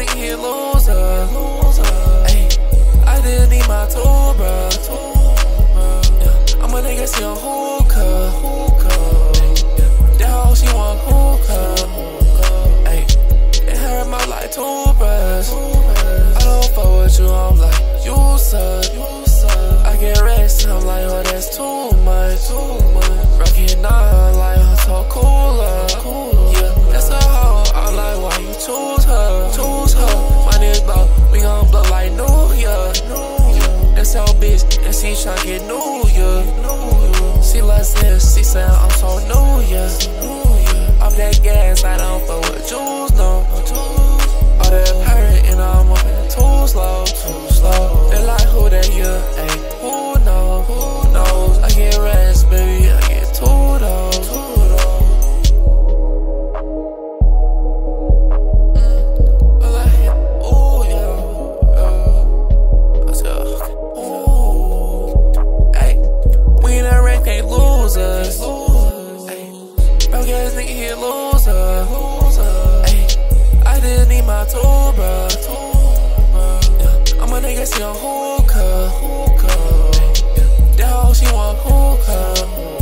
nigga he a loser. Ay, I didn't need my tool, bruh. Yeah, I'm a nigga see on hookah. That hoe she want hookah. Ay, it hurt my life too, bruh. I don't fuck with you, I'm like, you suck. I get rest, I'm like, oh, that's too much. Rockin' on like her so cooler. Yeah, that's a hoe, I'm like, why you choose her? My niggas blow, we gon' blow like New Year. That's our bitch, and she tryna get New Year. She loves this, she said I'm so New Year. Off that gas, I don't fuck with Jules, no. All that pirate, and I'm moving too slow. They like who that you, ayy, who knows? I get rest, baby, I get two those. I like it, ooh, yeah. Let's go. Ooh, ayy, we in that rank, ain't losers. Ayy, broke ass nigga, he a loser. Ayy, I didn't need my tool, bruh. I'm a nigga see on hookah. That hoe she want hookah.